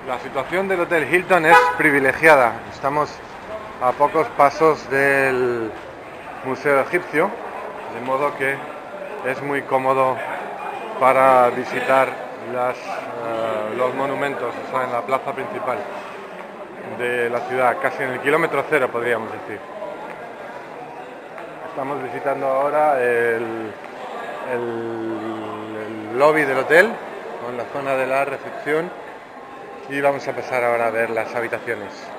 La situación del Hotel Hilton es privilegiada. Estamos a pocos pasos del Museo Egipcio, de modo que es muy cómodo para visitar los monumentos. Está en la plaza principal de la ciudad, casi en el kilómetro cero, podríamos decir. Estamos visitando ahora el lobby del hotel, con la zona de la recepción, y vamos a pasar ahora a ver las habitaciones.